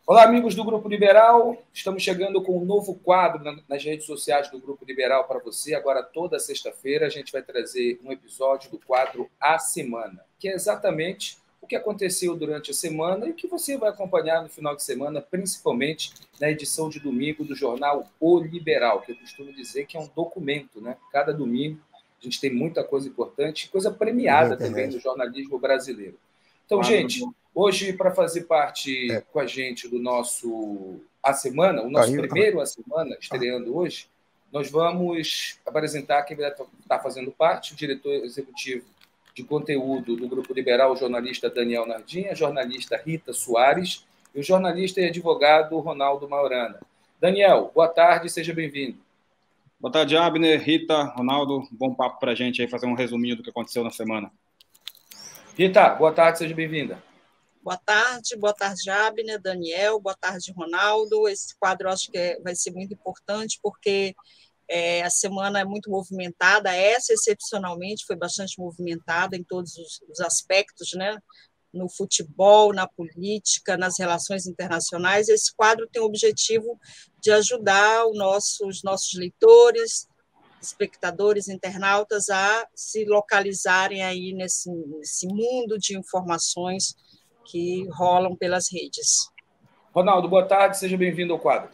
Olá, amigos do Grupo Liberal. Estamos chegando com um novo quadro nas redes sociais do Grupo Liberal para você. Agora, toda sexta-feira, a gente vai trazer um episódio do quadro A Semana, que é exatamente o que aconteceu durante a semana e que você vai acompanhar no final de semana, principalmente na edição de domingo do jornal O Liberal, que eu costumo dizer que é um documento, né? Cada domingo a gente tem muita coisa importante, coisa premiada também no jornalismo brasileiro. Então, gente, hoje, para fazer parte com a gente do nosso A Semana, o nosso primeiro A Semana, estreando hoje, nós vamos apresentar quem vai estar fazendo parte, o diretor executivo de conteúdo do Grupo Liberal, o jornalista Daniel Nardin, a jornalista Rita Soares e o jornalista e advogado Ronaldo Maurana. Daniel, boa tarde, seja bem-vindo. Boa tarde, Abner, Rita, Ronaldo, bom papo para a gente aí, fazer um resuminho do que aconteceu na semana. Rita, boa tarde, seja bem-vinda. Boa tarde, Abner, Daniel, boa tarde, Ronaldo. Esse quadro eu acho que vai ser muito importante, porque a semana é muito movimentada, essa excepcionalmente foi bastante movimentada em todos os aspectos, né? No futebol, na política, nas relações internacionais. Esse quadro tem o objetivo de ajudar os nossos leitores, espectadores, internautas a se localizarem aí nesse mundo de informações que rolam pelas redes. Ronaldo, boa tarde, seja bem-vindo ao quadro.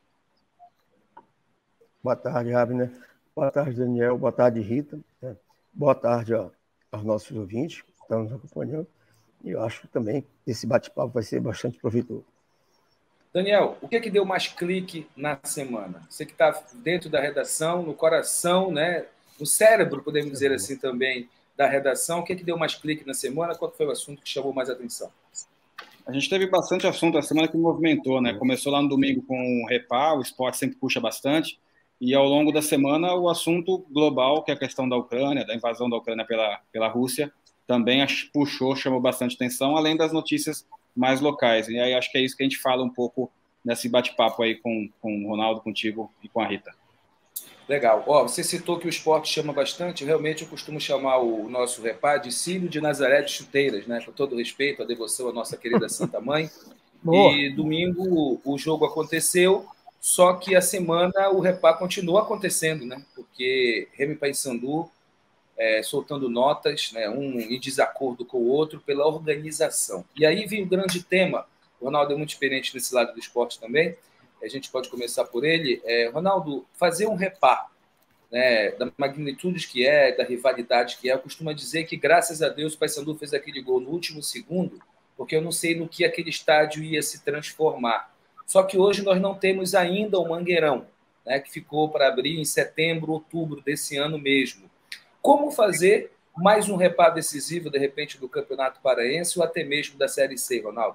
Boa tarde, Abner. Boa tarde, Daniel. Boa tarde, Rita. Boa tarde aos nossos ouvintes que estão nos acompanhando. E eu acho também que esse bate-papo vai ser bastante proveitoso. Daniel, o que é que deu mais clique na semana? Você que está dentro da redação, no coração, né? No cérebro, podemos dizer assim também, da redação, o que é que deu mais clique na semana? Qual foi o assunto que chamou mais atenção? A gente teve bastante assunto a semana que movimentou, né? Começou lá no domingo com o Repá, o esporte sempre puxa bastante, e ao longo da semana o assunto global, que é a questão da Ucrânia, da invasão da Ucrânia pela Rússia, também puxou, chamou bastante atenção, além das notícias mais locais. E aí acho que é isso que a gente fala um pouco nesse bate-papo aí com o Ronaldo, contigo e com a Rita. Legal. Você citou que o esporte chama bastante. Realmente eu costumo chamar o nosso Repá de Círio de Nazaré de Chuteiras, né? Com todo o respeito, a devoção à nossa querida Santa Mãe. E domingo o jogo aconteceu, só que a semana o Repá continua acontecendo, né? Porque Remo e Paysandu soltando notas, né? Um em desacordo com o outro pela organização. E aí vem o grande tema. O Ronaldo é muito experiente nesse lado do esporte também. A gente pode começar por ele. Ronaldo, fazer um Repá, né, da magnitude que da rivalidade que eu costumo dizer que, graças a Deus, o Paysandu fez aquele gol no último segundo, porque eu não sei no que aquele estádio ia se transformar. Só que hoje nós não temos ainda o Mangueirão, né, que ficou para abrir em setembro, outubro desse ano mesmo. Como fazer mais um Repá decisivo, de repente, do Campeonato Paraense ou até mesmo da Série C, Ronaldo?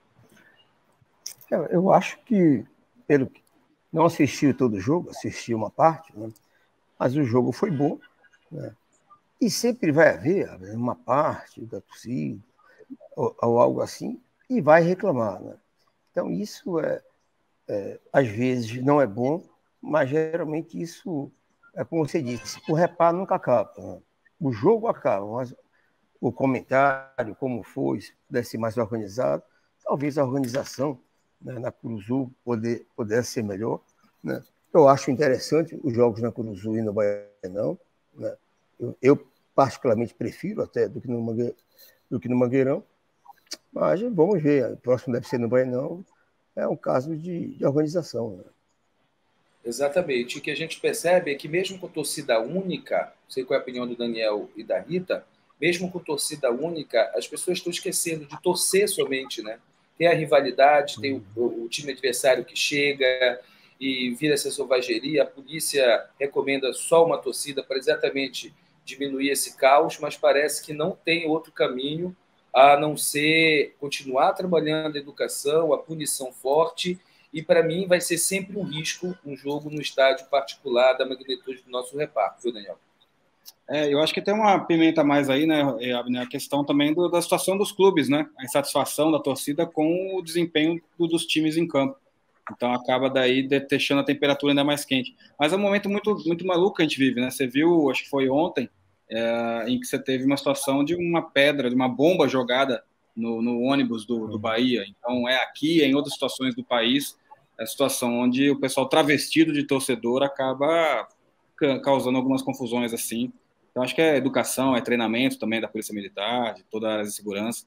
Eu acho que, não assisti todo o jogo, assisti uma parte, né? Mas o jogo foi bom, né? E sempre vai haver uma parte da torcida ou algo assim e vai reclamar, né? Então isso às vezes não é bom, mas geralmente isso é como você disse, o Repá nunca acaba, né? O jogo acaba, mas o comentário, como foi, se pudesse ser mais organizado, talvez a organização, né, na Curuzu pudesse ser melhor, né? Eu acho interessante os jogos na Curuzu e no Baianão, né? Eu particularmente prefiro até do que no Mangueirão, mas vamos ver, o próximo deve ser no Baianão, é um caso de organização, né? Exatamente. O que a gente percebe é que mesmo com torcida única, não sei qual é a opinião do Daniel e da Rita, mesmo com torcida única, as pessoas estão esquecendo de torcer somente, né? Tem a rivalidade, tem o time adversário que chega e vira essa selvageria. A polícia recomenda só uma torcida para exatamente diminuir esse caos, mas parece que não tem outro caminho a não ser continuar trabalhando a educação, a punição forte. E, para mim, vai ser sempre um risco um jogo no estádio particular da magnitude do nosso Repá, viu, Daniel? Eu acho que tem uma pimenta a mais aí, né, a questão também da situação dos clubes, né? A insatisfação da torcida com o desempenho dos times em campo. Então, acaba daí deixando a temperatura ainda mais quente. Mas é um momento muito, muito maluco que a gente vive, né? Você viu, acho que foi ontem, em que você teve uma situação de uma pedra, de uma bomba jogada no ônibus do Bahia. Então, é aqui, em outras situações do país, é a situação onde o pessoal travestido de torcedor acaba causando algumas confusões assim. Então, acho que é educação, é treinamento também da Polícia Militar, de toda a área de segurança,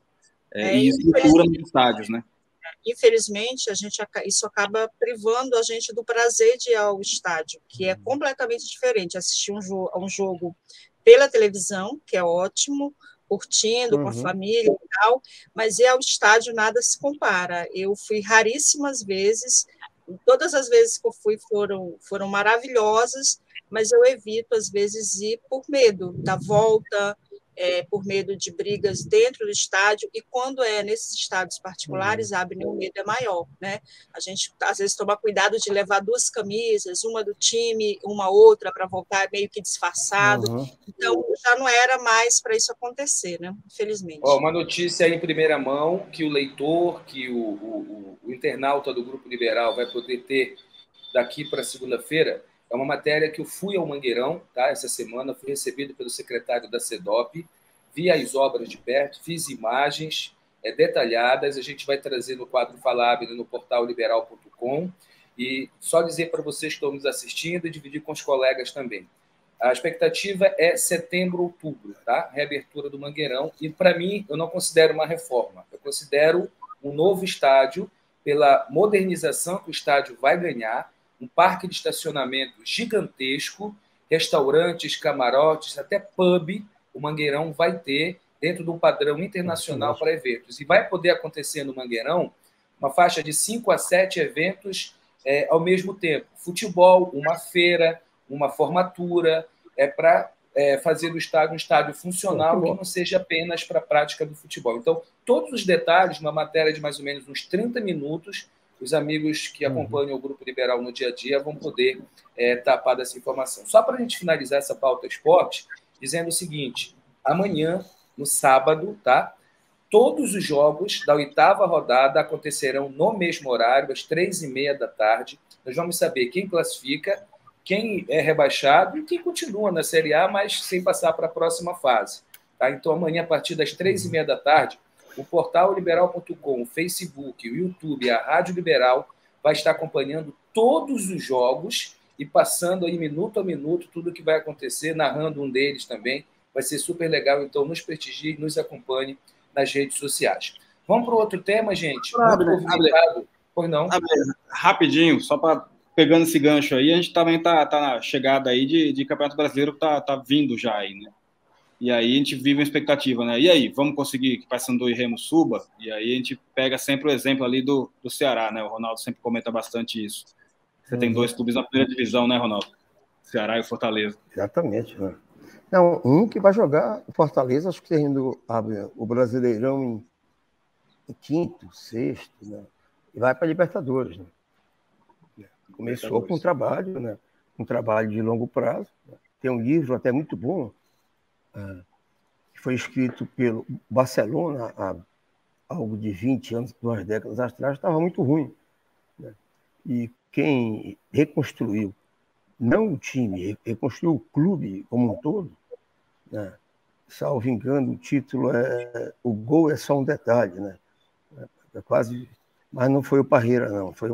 e estrutura nos estádios, né? Infelizmente, isso acaba privando a gente do prazer de ir ao estádio, que é completamente diferente. Assistir a um jogo pela televisão, que é ótimo, curtindo com a família e tal, mas ir ao estádio nada se compara. Eu fui raríssimas vezes, todas as vezes que eu fui foram maravilhosas, mas eu evito, às vezes, ir por medo da volta, por medo de brigas dentro do estádio, e quando é nesses estádios particulares, o medo é maior, né? A gente, às vezes, toma cuidado de levar 2 camisas, uma do time, uma outra, para voltar meio que disfarçado. Então, já não era mais para isso acontecer, né? Infelizmente. Uma notícia em primeira mão, que o leitor, que o internauta do Grupo Liberal vai poder ter daqui para segunda-feira, é uma matéria que eu fui ao Mangueirão, tá? Essa semana, fui recebido pelo secretário da CEDOP, vi as obras de perto, fiz imagens detalhadas, a gente vai trazer no quadro Falabile no portal liberal.com, e só dizer para vocês que estão nos assistindo e dividir com os colegas também. A expectativa é setembro, outubro, tá? Reabertura do Mangueirão, e para mim, eu não considero uma reforma, eu considero um novo estádio, pela modernização que o estádio vai ganhar, um parque de estacionamento gigantesco, restaurantes, camarotes, até pub, o Mangueirão vai ter dentro de um padrão internacional para eventos. E vai poder acontecer no Mangueirão uma faixa de 5 a 7 eventos ao mesmo tempo. Futebol, uma feira, uma formatura, para fazer do estádio um estádio funcional que não seja apenas para a prática do futebol. Então, todos os detalhes, uma matéria de mais ou menos uns 30 minutos, os amigos que acompanham o Grupo Liberal no dia a dia vão poder tapar dessa informação. Só para a gente finalizar essa pauta esporte, dizendo o seguinte: amanhã, no sábado, tá? Todos os jogos da 8ª rodada acontecerão no mesmo horário, às 3h30 da tarde. Nós vamos saber quem classifica, quem é rebaixado e quem continua na Série A, mas sem passar para a próxima fase. Tá? Então, amanhã, a partir das 3h30 da tarde, o portal liberal.com, o Facebook, o YouTube, a Rádio Liberal vai estar acompanhando todos os jogos e passando aí minuto a minuto tudo o que vai acontecer, narrando um deles também. Vai ser super legal, então nos prestigie, nos acompanhe nas redes sociais. Vamos para o outro tema, gente? Muito movimentado. Pois não? Rapidinho, só para pegando esse gancho aí, a gente também está na chegada aí de Campeonato Brasileiro que tá vindo já aí, né? E aí a gente vive uma expectativa, né? E aí, vamos conseguir que Paysandu e Remo suba? E aí a gente pega sempre o exemplo ali do Ceará, né? O Ronaldo sempre comenta bastante isso. Você tem 2 clubes na primeira divisão, né, Ronaldo? Ceará e o Fortaleza. Exatamente, né? Não, um que vai jogar o Fortaleza, acho que tendo o Brasileirão em quinto, sexto, né? E vai para a Libertadores, né? Começou com um trabalho, né? Um trabalho de longo prazo. Né? Tem um livro até muito bom, que foi escrito pelo Barcelona há algo de 20 anos, 2 décadas atrás, estava muito ruim. Né? E quem reconstruiu, não o time, reconstruiu o clube como um todo, né? Salvo engano, o título O Gol é Só um Detalhe, né? É quase, mas não foi o Parreira, não, foi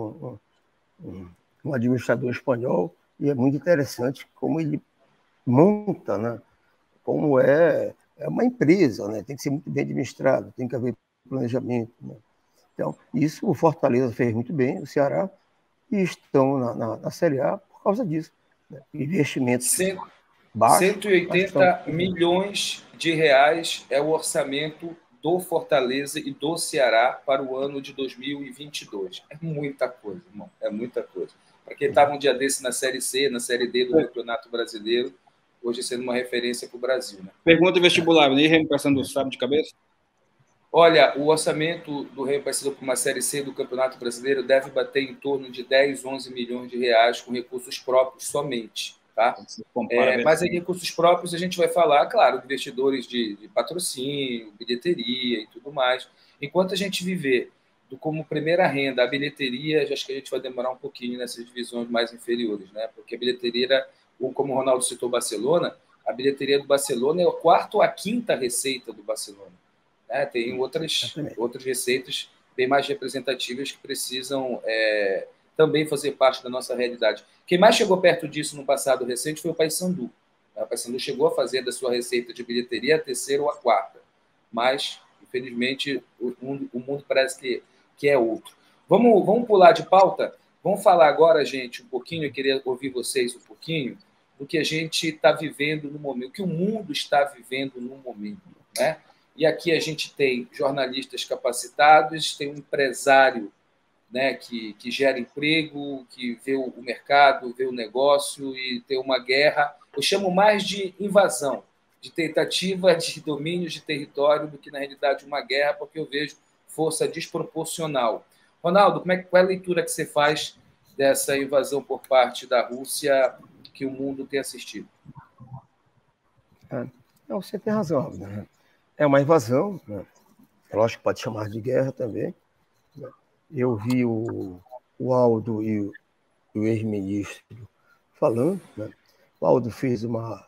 um administrador espanhol, e é muito interessante como ele monta, né? Como é uma empresa, né? Tem que ser muito bem administrado, tem que haver planejamento. Né? Então, isso o Fortaleza fez muito bem, o Ceará, e estão na Série A por causa disso. Né? Investimentos baixos. 180 milhões de reais é o orçamento do Fortaleza e do Ceará para o ano de 2022. É muita coisa, irmão, é muita coisa. Para quem estava um dia desse na Série C, na Série D do Campeonato Brasileiro, hoje sendo uma referência para o Brasil. Né? Pergunta vestibular, nem Remo Paysandu, sabe de cabeça? Olha, o orçamento do Remo Paysandu para uma Série C do Campeonato Brasileiro deve bater em torno de 10, 11 milhões de reais com recursos próprios somente. Tá? Mas em recursos próprios a gente vai falar, claro, de investidores de patrocínio, bilheteria e tudo mais. Enquanto a gente viver como primeira renda a bilheteria, acho que a gente vai demorar um pouquinho nessas divisões mais inferiores, né? Porque a bilheteria, como o Ronaldo citou o Barcelona, a bilheteria do Barcelona é a 4ª ou a 5ª receita do Barcelona. né? Tem outras receitas bem mais representativas que precisam também fazer parte da nossa realidade. Quem mais chegou perto disso no passado recente foi o Paysandu. O Paysandu chegou a fazer da sua receita de bilheteria a terceira ou a quarta, mas, infelizmente, o mundo parece que é outro. Vamos pular de pauta? Vamos falar agora, gente, um pouquinho, eu queria ouvir vocês um pouquinho, do que a gente está vivendo no momento, o que o mundo está vivendo no momento, né? E aqui a gente tem jornalistas capacitados, tem um empresário, né, que gera emprego, que vê o mercado, vê o negócio, e tem uma guerra. Eu chamo mais de invasão, de tentativa de domínio de território do que, na realidade, uma guerra, porque eu vejo força desproporcional. Ronaldo, qual é a leitura que você faz dessa invasão por parte da Rússia que o mundo tem assistido? Não, você tem razão, né? É uma invasão, né? Lógico que pode chamar de guerra também, né? Eu vi o Aldo e o ex-ministro falando, né? O Aldo fez um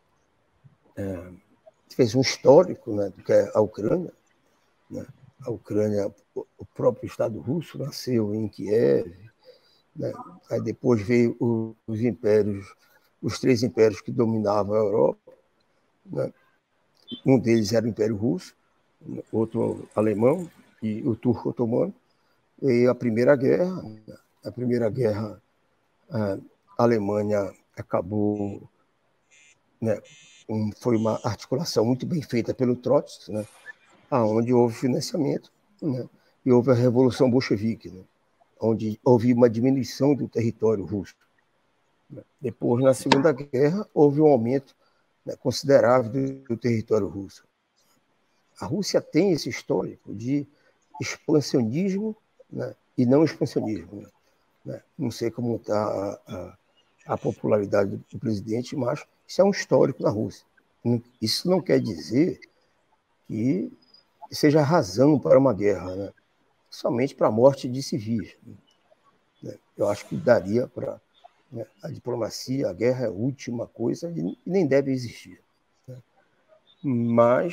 histórico, né, do que é a Ucrânia, né? A Ucrânia, o próprio Estado russo nasceu em Kiev, né? Aí depois veio os impérios, os 3 impérios que dominavam a Europa, né? Um deles era o Império Russo, outro alemão e o turco otomano. E a Primeira Guerra, a Alemanha acabou, né, foi uma articulação muito bem feita pelo Trotsky, né, onde houve financiamento, né, e houve a Revolução Bolchevique, né, onde houve uma diminuição do território russo. Depois, na Segunda Guerra, houve um aumento, né, considerável do território russo. A Rússia tem esse histórico de expansionismo, né, e não expansionismo, né? Não sei como está a popularidade do presidente, mas isso é um histórico da Rússia. Isso não quer dizer que seja razão para uma guerra, né? Somente para a morte de civis, né? Eu acho que daria para, né, a diplomacia, a guerra é a última coisa e nem deve existir, né? Mas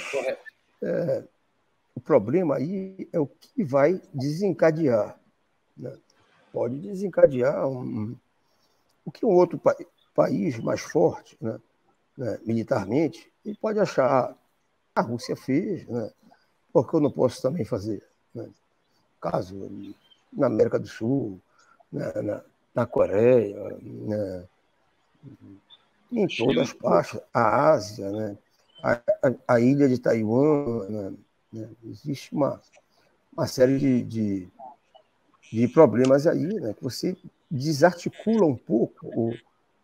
o problema aí é o que vai desencadear, né? Pode desencadear o que um outro país mais forte, né, militarmente, ele pode achar, a Rússia fez, né, porque eu não posso também fazer, né? Caso na América do Sul, na Coreia, né, em todas as partes, a Ásia, né, a ilha de Taiwan, né, existe uma série de problemas aí, né, que você desarticula um pouco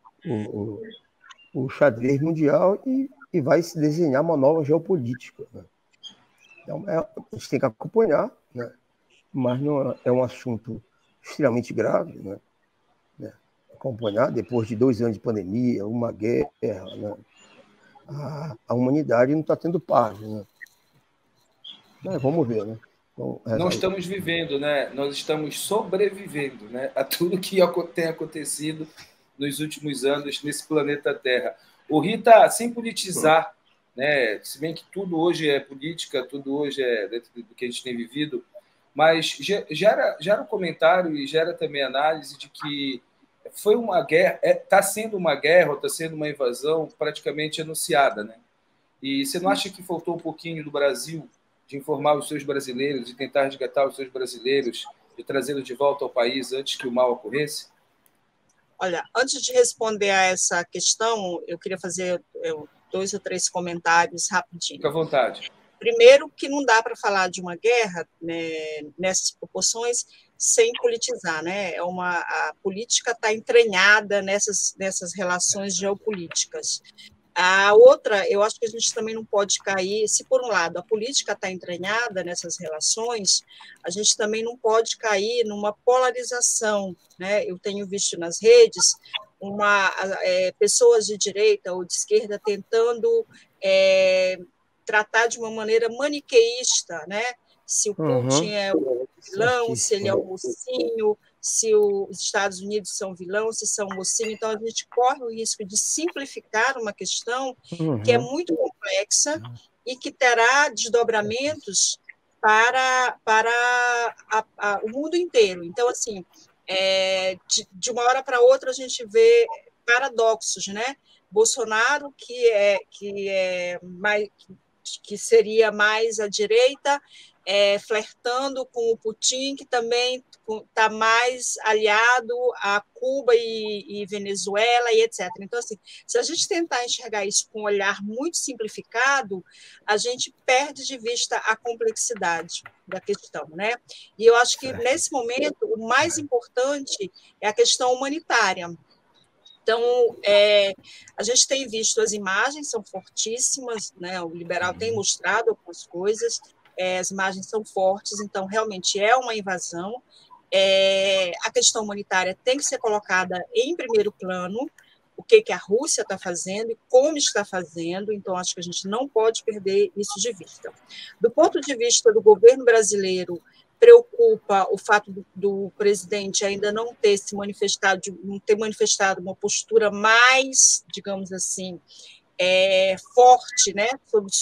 o xadrez mundial e vai se desenhar uma nova geopolítica, né? Então, a gente tem que acompanhar, né, mas não é um assunto extremamente grave, né? Acompanhar, depois de 2 anos de pandemia, uma guerra, né, a humanidade não está tendo paz, né? Mas vamos ver, né? Não estamos vivendo, né? Nós estamos sobrevivendo, né, a tudo que tem acontecido nos últimos anos nesse planeta Terra. O Rita, sem politizar, né, se bem que tudo hoje é política, tudo hoje é dentro do que a gente tem vivido, mas gera um comentário e gera também análise de que foi uma guerra, está sendo uma guerra ou está sendo uma invasão praticamente anunciada, né? E você não acha que faltou um pouquinho do Brasil de informar os seus brasileiros, de tentar resgatar os seus brasileiros, de trazê-los de volta ao país antes que o mal ocorresse? Olha, antes de responder a essa questão, eu queria fazer 2 ou 3 comentários rapidinho. Fica à vontade. Primeiro, que não dá para falar de uma guerra, né, nessas proporções sem politizar, né? A política está entranhada nessas relações geopolíticas. A outra, eu acho que a gente também não pode cair, se por um lado a política está entranhada nessas relações, a gente também não pode cair numa polarização, né? Eu tenho visto nas redes pessoas de direita ou de esquerda tentando tratar de uma maneira maniqueísta, né? Se o Putin é o vilão, se ele é o mocinho, se os Estados Unidos são vilão, se são mocinho. Então, a gente corre o risco de simplificar uma questão que é muito complexa e que terá desdobramentos para o mundo inteiro. Então, assim, de uma hora para outra, a gente vê paradoxos, né? Bolsonaro, que seria mais à direita, flertando com o Putin, que também está mais aliado a Cuba e Venezuela e etc. Então, assim, se a gente tentar enxergar isso com um olhar muito simplificado, a gente perde de vista a complexidade da questão, né? E eu acho que, nesse momento, o mais importante é a questão humanitária. Então, a gente tem visto as imagens, são fortíssimas, né? O liberal tem mostrado algumas coisas, as imagens são fortes, então, realmente é uma invasão. A questão humanitária tem que ser colocada em primeiro plano, o que a Rússia está fazendo e como está fazendo, então, acho que a gente não pode perder isso de vista. Do ponto de vista do governo brasileiro, preocupa o fato do presidente ainda não ter manifestado uma postura mais, digamos assim, forte, né, sobre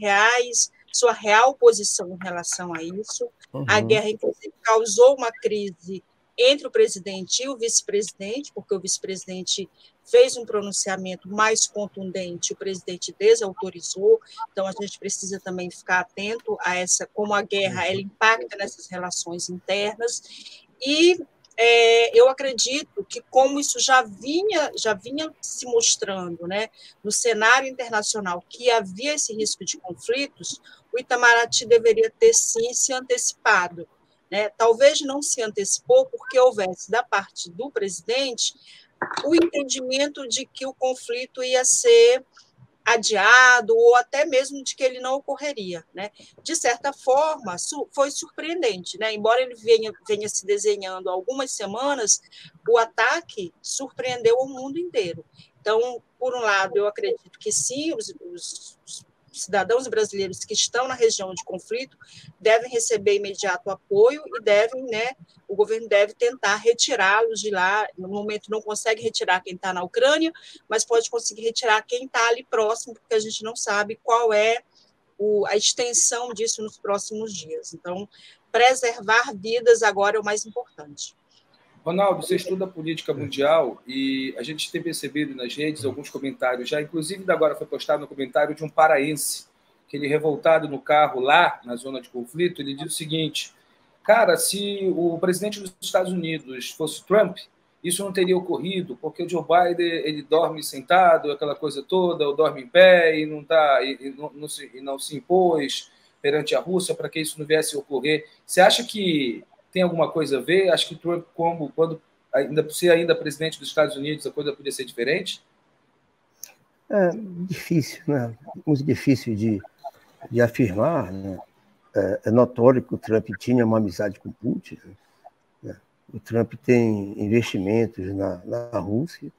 sua real posição em relação a isso. A guerra, inclusive, causou uma crise entre o presidente e o vice-presidente, porque o vice-presidente fez um pronunciamento mais contundente, o presidente desautorizou, então a gente precisa também ficar atento a como a guerra ela impacta nessas relações internas, e eu acredito que, como isso já vinha se mostrando, né, no cenário internacional, que havia esse risco de conflitos, o Itamaraty deveria ter, sim, se antecipado, né? Talvez não se antecipou porque houvesse, da parte do presidente, o entendimento de que o conflito ia ser adiado ou até mesmo de que ele não ocorreria, né? De certa forma, foi surpreendente, né? Embora ele venha se desenhando há algumas semanas, o ataque surpreendeu o mundo inteiro. Então, por um lado, eu acredito que sim, os cidadãos brasileiros que estão na região de conflito devem receber imediato apoio e o governo deve tentar retirá-los de lá. No momento não consegue retirar quem está na Ucrânia, mas pode conseguir retirar quem está ali próximo, porque a gente não sabe qual é a extensão disso nos próximos dias. Então, preservar vidas agora é o mais importante. Ronaldo, você estuda política mundial e a gente tem percebido nas redes alguns comentários já, inclusive agora foi postado no comentário de um paraense, que ele, revoltado no carro lá na zona de conflito, ele diz o seguinte: cara, se o presidente dos Estados Unidos fosse Trump, isso não teria ocorrido, porque o Joe Biden ele dorme sentado, aquela coisa toda, ou dorme em pé e não se impôs perante a Rússia para que isso não viesse a ocorrer. Você acha que tem alguma coisa a ver? Acho que Trump, quando ainda presidente dos Estados Unidos, a coisa podia ser diferente? É difícil, né? Muito difícil de afirmar, né? É notório que o Trump tinha uma amizade com Putin, né? O Trump tem investimentos na Rússia,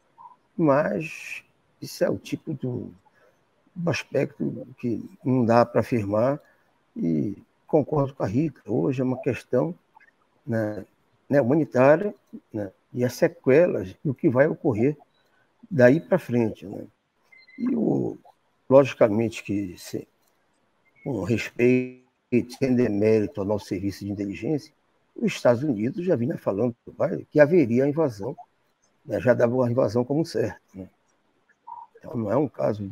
mas isso é o tipo do aspecto que não dá para afirmar, e concordo com a Rita. Hoje é uma questão, né, humanitária, né, e as sequelas do que vai ocorrer daí para frente, né? E, logicamente, que com respeito, sem demérito ao nosso serviço de inteligência, os Estados Unidos já vinha falando que haveria a invasão, né, já dava a invasão como certa, né? Então, não é um caso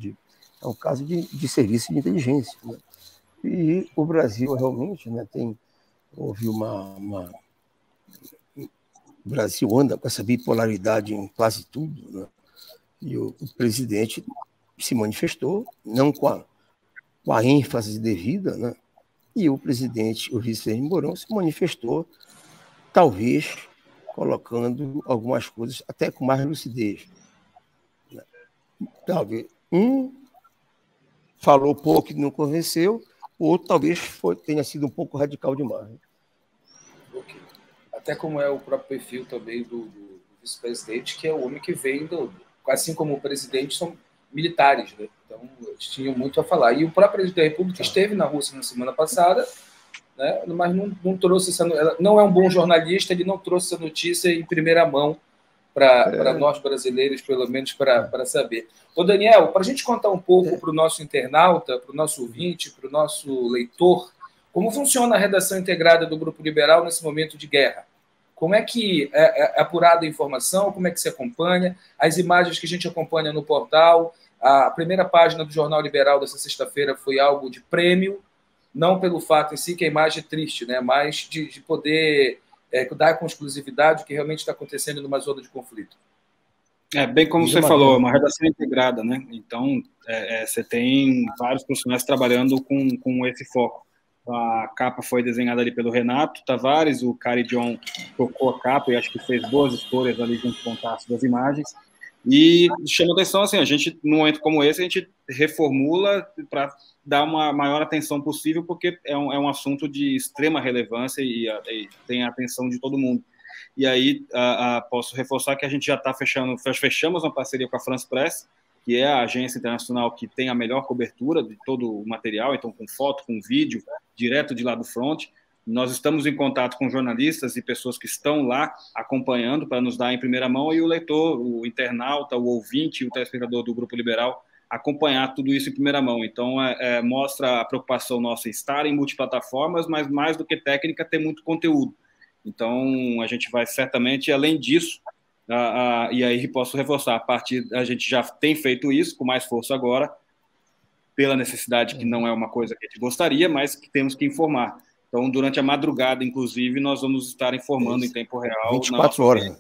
de serviço de inteligência, né? E o Brasil realmente, né, houve o Brasil anda com essa bipolaridade em quase tudo, né? E o presidente se manifestou, não com a ênfase devida, né? E o vice-presidente Mourão se manifestou, talvez colocando algumas coisas até com mais lucidez, né? Talvez falou pouco e não convenceu, o outro talvez tenha sido um pouco radical demais. Okay. Até como é o próprio perfil também do vice-presidente, que é o homem que vem assim como o presidente, são militares, né? Então eles tinham muito a falar. E o próprio presidente da República esteve na Rússia na semana passada, né? Mas não trouxe não é um bom jornalista, ele não trouxe essa notícia em primeira mão para nós brasileiros, pelo menos para saber. Ô, Daniel, para a gente contar um pouco para o nosso internauta, para o nosso ouvinte, para o nosso leitor, como funciona a redação integrada do Grupo Liberal nesse momento de guerra? Como é que é apurada a informação? Como é que se acompanha? As imagens que a gente acompanha no portal, a primeira página do Jornal Liberal dessa sexta-feira foi algo de prêmio, não pelo fato em si, que a imagem é triste, né? Mas de poder dar com exclusividade o que realmente está acontecendo numa zona de conflito. Bem como você falou, é uma redação integrada, né? Então, você tem vários profissionais trabalhando com esse foco. A capa foi desenhada ali pelo Renato Tavares, o Cari John tocou a capa e acho que fez boas escolhas ali junto com o traço das imagens. E chama atenção, assim, a gente, num momento como esse, a gente reformula para dar uma maior atenção possível, porque é um assunto de extrema relevância e tem a atenção de todo mundo. E aí, posso reforçar que a gente já está fechamos uma parceria com a France Press, que é a agência internacional que tem a melhor cobertura de todo o material, então com foto, com vídeo, direto de lá do front. Nós estamos em contato com jornalistas e pessoas que estão lá acompanhando para nos dar em primeira mão, e o leitor, o internauta, o ouvinte, o telespectador do Grupo Liberal acompanhar tudo isso em primeira mão. Então, mostra a preocupação nossa em estar em multiplataformas, mas mais do que técnica, ter muito conteúdo. Então, a gente vai certamente, além disso, e aí posso reforçar, a gente já tem feito isso com mais força agora, pela necessidade que não é uma coisa que a gente gostaria, mas que temos que informar. Então, durante a madrugada, inclusive, nós vamos estar informando em tempo real. 24 horas.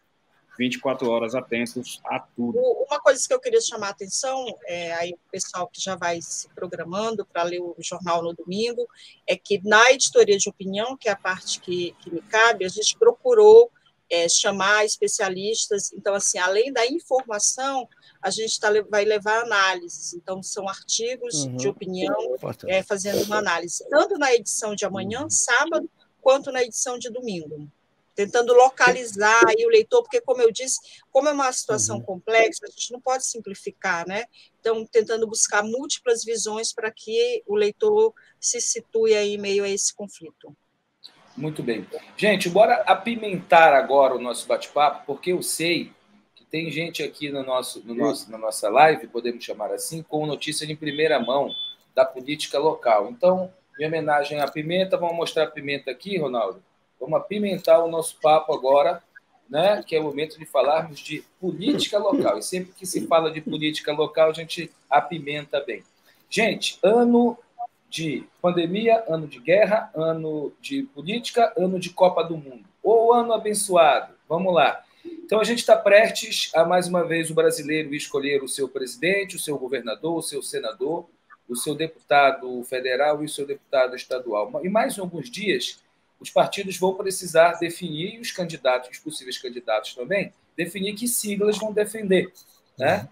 24 horas atentos a tudo. Uma coisa que eu queria chamar a atenção, aí o pessoal que já vai se programando para ler o jornal no domingo, é que na editoria de opinião, que é a parte que me cabe, a gente procurou chamar especialistas. Então, assim, além da informação, a gente vai levar análises. Então, são artigos de opinião fazendo uma análise, tanto na edição de amanhã, sábado, quanto na edição de domingo, tentando localizar aí o leitor, porque, como eu disse, como é uma situação complexa, a gente não pode simplificar, né? Então, tentando buscar múltiplas visões para que o leitor se situe aí em meio a esse conflito. Muito bem. Gente, bora apimentar agora o nosso bate-papo, porque eu sei que tem gente aqui na nossa live, podemos chamar assim, com notícia de primeira mão da política local. Então, em homenagem à pimenta, vamos mostrar a pimenta aqui, Ronaldo? Vamos apimentar o nosso papo agora, né? Que é o momento de falarmos de política local. E sempre que se fala de política local, a gente apimenta bem. Gente, ano de pandemia, ano de guerra, ano de política, ano de Copa do Mundo. Ou ano abençoado. Vamos lá. Então, a gente está prestes a, mais uma vez, o brasileiro escolher o seu presidente, o seu governador, o seu senador, o seu deputado federal e o seu deputado estadual. E mais alguns dias, os partidos vão precisar definir, e os candidatos, os possíveis candidatos também, definir que siglas vão defender, né?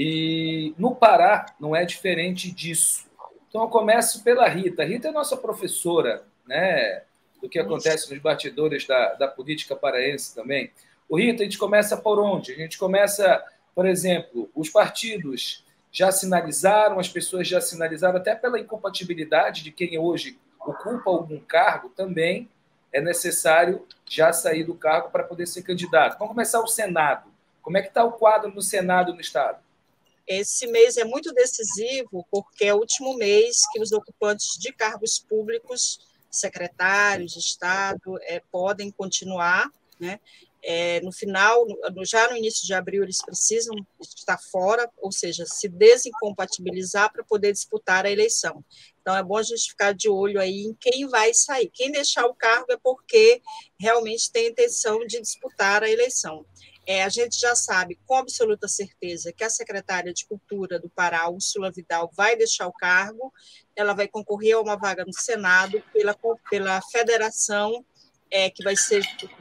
E no Pará não é diferente disso. Então, eu começo pela Rita. A Rita é nossa professora, né, do que acontece nos bastidores da política paraense também. O Rita, a gente começa por onde? A gente começa, por exemplo, os partidos já sinalizaram, as pessoas já sinalizaram, até pela incompatibilidade de quem hoje ocupa algum cargo, também é necessário já sair do cargo para poder ser candidato. Vamos começar o Senado. Como é que está o quadro no Senado no Estado? Esse mês é muito decisivo, porque é o último mês que os ocupantes de cargos públicos, secretários de Estado, podem continuar, né? No final, já no início de abril, eles precisam estar fora, ou seja, se desincompatibilizar para poder disputar a eleição. Então, é bom a gente ficar de olho aí em quem vai sair. Quem deixar o cargo é porque realmente tem intenção de disputar a eleição. A gente já sabe com absoluta certeza que a secretária de Cultura do Pará, Úrsula Vidal, vai deixar o cargo, ela vai concorrer a uma vaga no Senado pela federação, que vai ser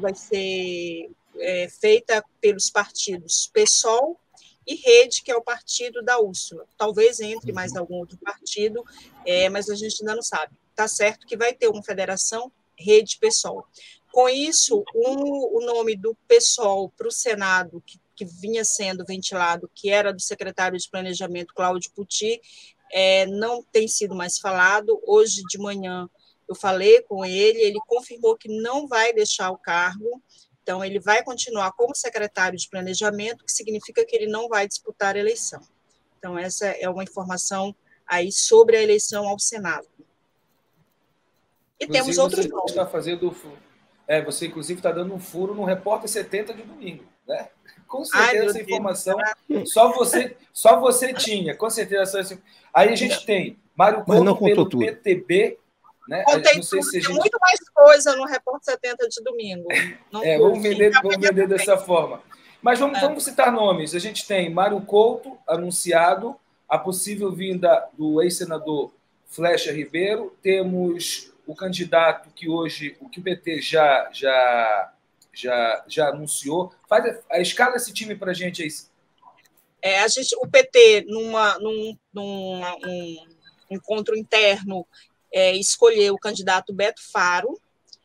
feita pelos partidos PSOL e Rede, que é o partido da Úrsula. Talvez entre mais algum outro partido, mas a gente ainda não sabe. Está certo que vai ter uma federação Rede-PSOL. Com isso, o nome do PSOL para o Senado, que vinha sendo ventilado, que era do secretário de Planejamento, Cláudio Pucci, não tem sido mais falado. Hoje de manhã eu falei com ele, ele confirmou que não vai deixar o cargo, Então, ele vai continuar como secretário de planejamento, que significa que ele não vai disputar a eleição. Então, essa é uma informação aí sobre a eleição ao Senado. E inclusive, temos outros você nomes. está fazendo... você, inclusive, está dando um furo no Repórter 70 de domingo, né? Com certeza essa informação só você tinha, com certeza. Aí a gente tem Mário Couto pelo PTB, né? Contei não sei se a gente... muito mais coisa no Repórter 70 de domingo. Vamos vender dessa forma. Mas vamos citar nomes. A gente tem Mário Couto, anunciado, a possível vinda do ex-senador Flecha Ribeiro, temos o candidato que hoje, o PT já anunciou. Faz a escala desse time para a gente aí. O PT, num encontro interno, escolheu o candidato Beto Faro,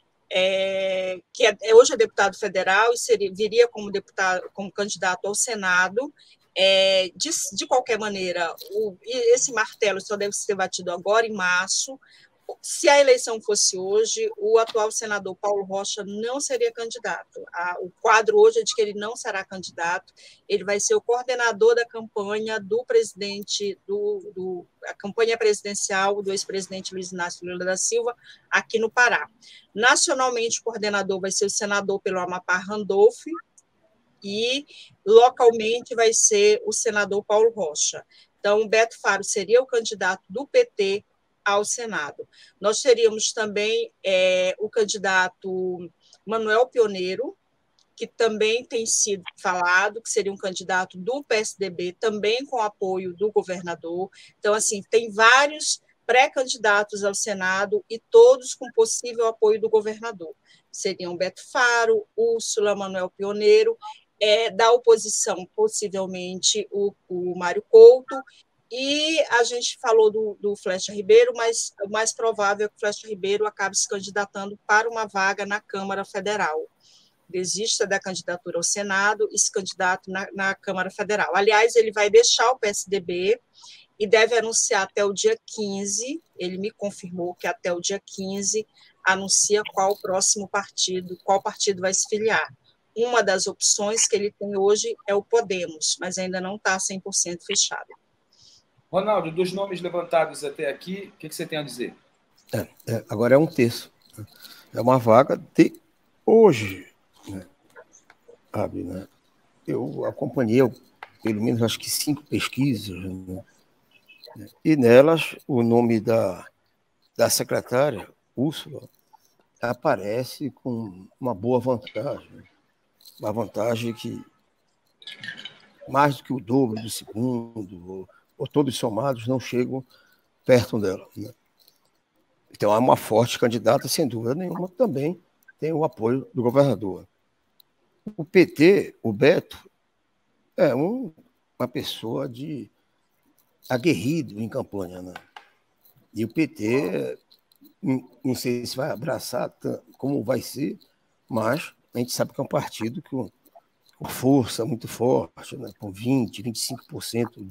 que hoje é deputado federal e viria como candidato ao Senado. De qualquer maneira, esse martelo só deve ser batido agora, em março. Se a eleição fosse hoje, o atual senador Paulo Rocha não seria candidato. O quadro hoje é de que ele não será candidato, ele vai ser o coordenador da campanha do presidente, a campanha presidencial do ex-presidente Luiz Inácio Lula da Silva, aqui no Pará. Nacionalmente, o coordenador vai ser o senador pelo Amapá, Randolph, e localmente vai ser o senador Paulo Rocha. Então, o Beto Faro seria o candidato do PT ao Senado. Nós teríamos também o candidato Manuel Pioneiro, que também tem sido falado, que seria um candidato do PSDB, também com apoio do governador. Então, assim, tem vários pré-candidatos ao Senado e todos com possível apoio do governador. Seriam Beto Faro, Úrsula, Manuel Pioneiro, da oposição, possivelmente, o Mário Couto. E a gente falou do Flecha Ribeiro, mas o mais provável é que o Flecha Ribeiro acabe se candidatando para uma vaga na Câmara Federal. Desista da candidatura ao Senado e se candidata na Câmara Federal. Aliás, ele vai deixar o PSDB e deve anunciar até o dia 15, ele me confirmou que até o dia 15 anuncia qual partido vai se filiar. Uma das opções que ele tem hoje é o Podemos, mas ainda não está 100% fechado. Ronaldo, dos nomes levantados até aqui, o que você tem a dizer? Agora é um terço. É uma vaga de hoje. Né? Sabe, né? Eu acompanhei, pelo menos, acho que 5 pesquisas, né? E nelas o nome da secretária, Úrsula, aparece com uma boa vantagem. Uma vantagem que mais do que o dobro do segundo, ou todos somados, não chegam perto dela. Né? Então, é uma forte candidata, sem dúvida nenhuma, também tem o apoio do governador. O PT, o Beto, é uma pessoa aguerrido em campanha. Né? E o PT, não sei se vai abraçar como vai ser, mas a gente sabe que é um partido com força muito forte, né? Com 20%, 25%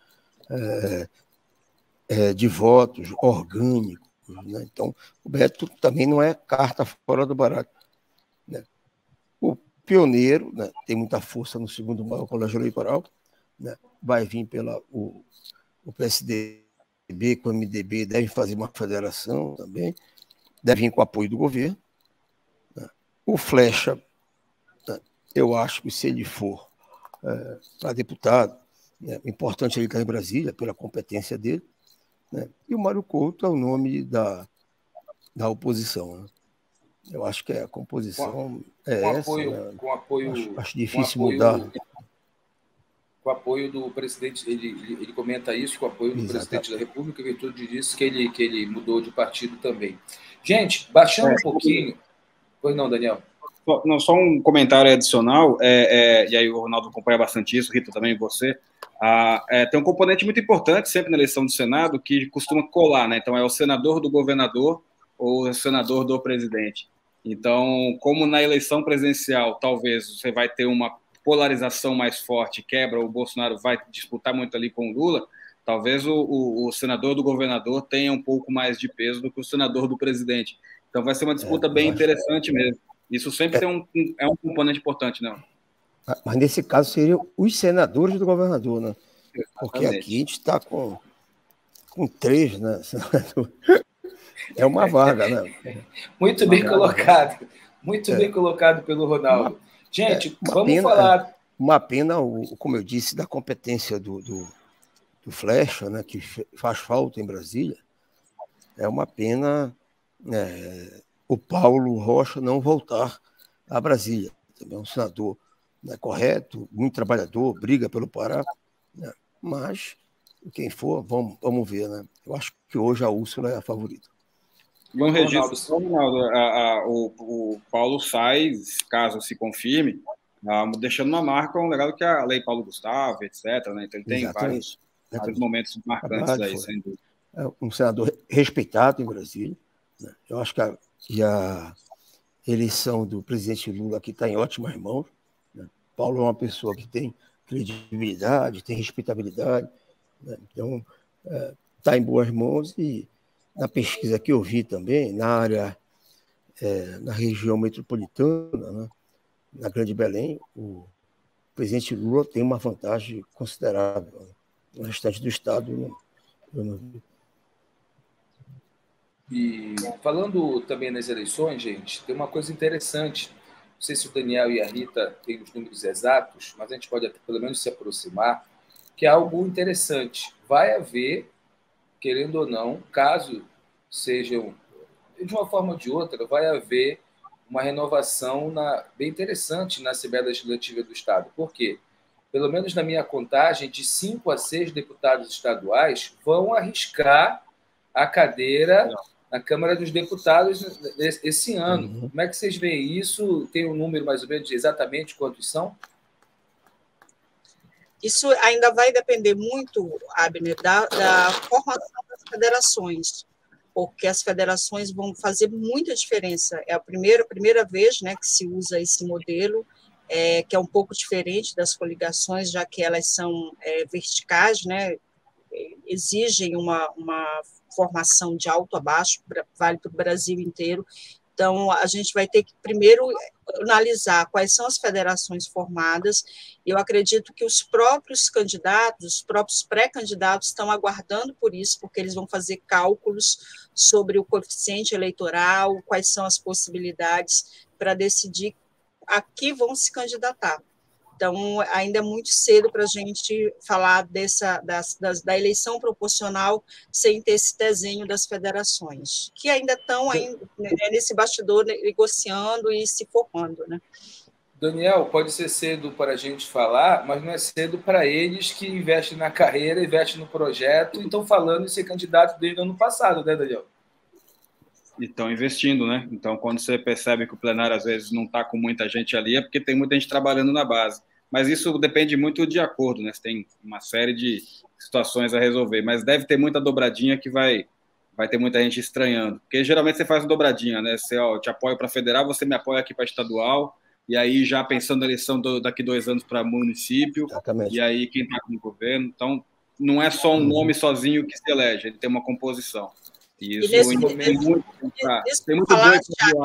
de votos orgânicos. Né? Então, o Beto também não é carta fora do baralho. Né? O Pioneiro, né, tem muita força no segundo maior colégio eleitoral, né? Vai vir o PSDB com o MDB, deve fazer uma federação também, deve vir com o apoio do governo. Né? O Flecha, né, eu acho que se ele for para deputado, né, o importante é ele estar em Brasília, pela competência dele. Né? E o Mário Couto é o nome da oposição. Né? Eu acho que a composição acho difícil mudar. Com o apoio do presidente, ele comenta isso, com o apoio do presidente da República, em virtude disso que ele mudou de partido também. Gente, baixando um pouquinho... Pois não, Daniel? Não, só um comentário adicional, e aí o Ronaldo acompanha bastante isso, Rita, também você. Tem um componente muito importante sempre na eleição do Senado que costuma colar, né? Então, é o senador do governador ou o senador do presidente. Então, como na eleição presidencial, talvez você vai ter uma polarização mais forte, quebra, o Bolsonaro vai disputar muito ali com o Lula, talvez o senador do governador tenha um pouco mais de peso do que o senador do presidente. Então, vai ser uma disputa bem interessante mesmo. Isso sempre é um componente importante, não? Mas nesse caso seriam os senadores do governador, né? Porque Exatamente. aqui a gente está com 3, né? É uma vaga, né? Muito bem colocado. Muito bem colocado pelo Ronaldo. Gente, vamos falar. Uma pena, como eu disse, da competência do Flecha, né, que faz falta em Brasília. É uma pena o Paulo Rocha não voltar a Brasília. Também é um senador, né, correto, muito trabalhador, briga pelo Pará, né, mas quem for, vamos ver. Né? Eu acho que hoje a Úrsula é a favorita. Bom registro, Ronaldo, o Paulo sai, caso se confirme, deixando uma marca, um legado que é a Lei Paulo Gustavo, etc. Né? Então ele tem vários momentos marcantes aí, sem dúvida. É um senador respeitado em Brasília. Né? Eu acho que a eleição do presidente Lula aqui está em ótimas mãos. Né? Paulo é uma pessoa que tem credibilidade, tem respeitabilidade. Né? Então, está em boas mãos e na pesquisa que eu vi também, na área, na região metropolitana, né, na Grande Belém, o presidente Lula tem uma vantagem considerável. Né? No restante do estado, eu não vi. E falando também nas eleições, gente, tem uma coisa interessante. Não sei se o Daniel e a Rita têm os números exatos, mas a gente pode pelo menos se aproximar, que é algo interessante. Vai haver, querendo ou não, caso sejam, de uma forma ou de outra, vai haver uma renovação bem interessante na Assembleia Legislativa do Estado. Por quê? Pelo menos na minha contagem, de 5 a 6 deputados estaduais vão arriscar a cadeira na Câmara dos Deputados esse ano. Uhum. Como é que vocês veem isso? Tem um número mais ou menos de exatamente quantos são? Isso ainda vai depender muito, Abner, da formação das federações, porque as federações vão fazer muita diferença. É a primeira vez, né, que se usa esse modelo, que é um pouco diferente das coligações, já que elas são verticais, né, exigem uma formação de alto a baixo, vale para o Brasil inteiro. Então, a gente vai ter que primeiro analisar quais são as federações formadas. Eu acredito que os próprios candidatos, os próprios pré-candidatos estão aguardando por isso, porque eles vão fazer cálculos sobre o coeficiente eleitoral, quais são as possibilidades para decidir a que vão se candidatar. Então, ainda é muito cedo para a gente falar da eleição proporcional sem ter esse desenho das federações, que ainda estão nesse bastidor negociando e se formando. Né? Daniel, pode ser cedo para a gente falar, mas não é cedo para eles que investem na carreira, investem no projeto e estão falando em ser candidato desde o ano passado, né, Daniel? E estão investindo, né? Então, quando você percebe que o plenário, às vezes, não está com muita gente ali, é porque tem muita gente trabalhando na base. Mas isso depende muito de acordo, né? Você tem uma série de situações a resolver. Mas deve ter muita dobradinha que vai ter muita gente estranhando. Porque, geralmente, você faz uma dobradinha, né? Você, eu te apoio para federal, você me apoia aqui para estadual, e aí já pensando na eleição daqui 2 anos para município, Exatamente. E aí quem está com o governo. Então, não é só um nome sozinho que se elege, ele tem uma composição. E isso tem muito boi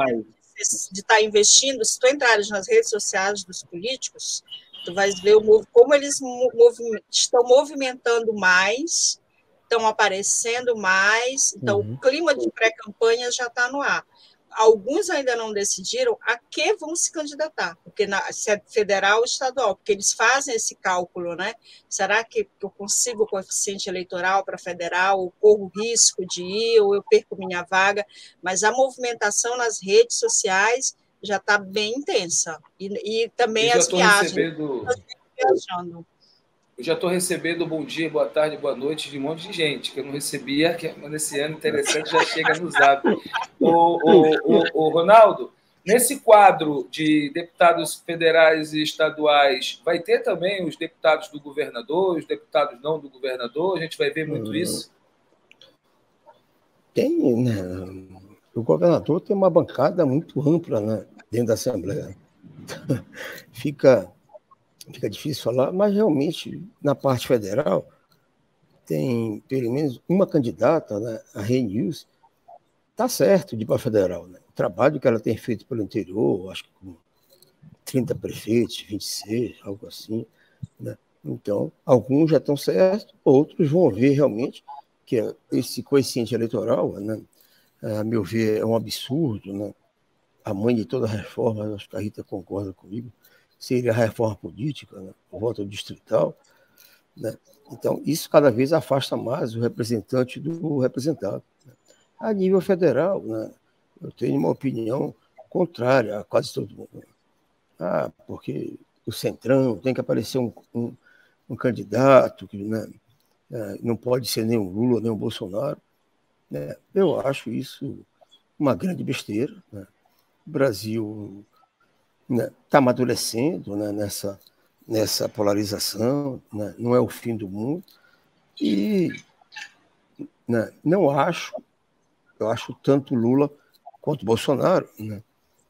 de estar investindo, se tu entrares nas redes sociais dos políticos, tu vais ver como eles estão movimentando mais, estão aparecendo mais, então o clima de pré-campanha já está no ar. Alguns ainda não decidiram a que vão se candidatar, porque se é federal ou estadual, porque eles fazem esse cálculo, né? Será que eu consigo o coeficiente eleitoral para federal, ou corro risco de ir, ou eu perco minha vaga? Mas a movimentação nas redes sociais já está bem intensa. E também as viagens. Viajando. Eu já estou recebendo bom dia, boa tarde, boa noite de um monte de gente que eu não recebia, que nesse ano interessante já chega no Zap. O Ronaldo, nesse quadro de deputados federais e estaduais, vai ter também os deputados do governador, os deputados não do governador? A gente vai ver muito isso? Tem, né? O governador tem uma bancada muito ampla, né, dentro da Assembleia. Fica difícil falar, mas realmente, na parte federal, tem pelo menos uma candidata, né, a Rei News, está certo de ir para a federal. Né? trabalho que ela tem feito pelo interior, acho que com 30 prefeitos, 26, algo assim, né? Então, alguns já estão certos, outros vão ver realmente que esse coeficiente eleitoral, né, a meu ver, é um absurdo, né? A mãe de toda a reforma, acho que a Rita concorda comigo, seria a reforma política, né? O voto distrital, né? Então, isso cada vez afasta mais o representante do representado, né? A nível federal, né, eu tenho uma opinião contrária a quase todo mundo. Porque o Centrão tem que aparecer um candidato que, né, não pode ser nem o Lula, nem o Bolsonaro, né? Eu acho isso uma grande besteira, né? O Brasil, né, está amadurecendo, né, nessa polarização, né? Não é o fim do mundo. E, né, não acho, eu acho tanto Lula quanto Bolsonaro, né,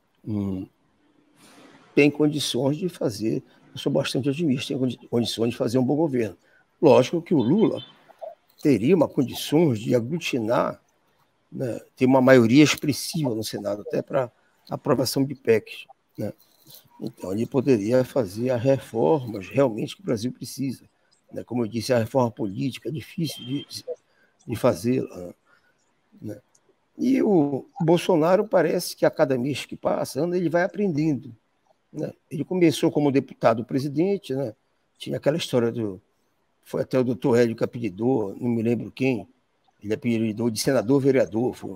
tem condições de fazer, eu sou bastante otimista, tem condições de fazer um bom governo. Lógico que o Lula teria uma condições de aglutinar, né, ter uma maioria expressiva no Senado, até para aprovação de PECs, né? Então, ele poderia fazer as reformas realmente que o Brasil precisa, né? Como eu disse, a reforma política é difícil de fazê-la, né? E o Bolsonaro parece que a cada mês que passa, ele vai aprendendo, né? Ele começou como deputado-presidente, né? Tinha aquela história foi até o doutor Hélio que apelidou, não me lembro quem, ele apelidou de senador-vereador, foi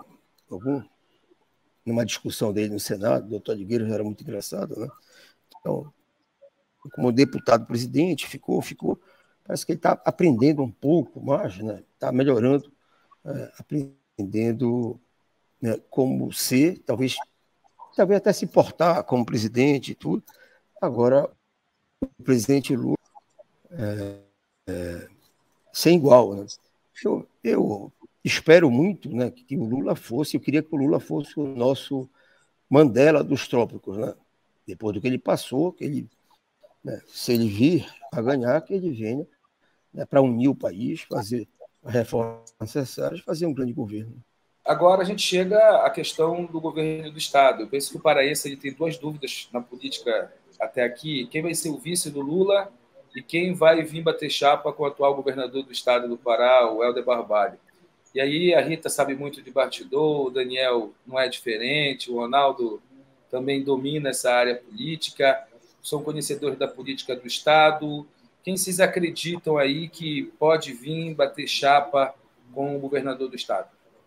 numa discussão dele no Senado, o doutor Adgueiro era muito engraçado, né? Então, como deputado-presidente, ficou, parece que ele está aprendendo um pouco mais, né? Está melhorando, aprendendo, né, como ser, talvez até se portar como presidente e tudo. Agora, o presidente Lula sem igual, né? Eu espero muito, né, que o Lula fosse, eu queria que o Lula fosse o nosso Mandela dos trópicos, né? Depois do que ele passou, que ele, né, se ele vir a ganhar, que ele venha, né, para unir o país, fazer as reformas necessárias, fazer um grande governo. Agora a gente chega à questão do governo do Estado. Eu penso que o paraense ele tem duas dúvidas na política até aqui. Quem vai ser o vice do Lula e quem vai vir bater chapa com o atual governador do Estado do Pará, o Helder Barbalho. E aí a Rita sabe muito de bastidor, o Daniel não é diferente, o Ronaldo também domina essa área política, são conhecedores da política do Estado. Quem vocês acreditam aí que pode vir bater chapa com o governador do Estado?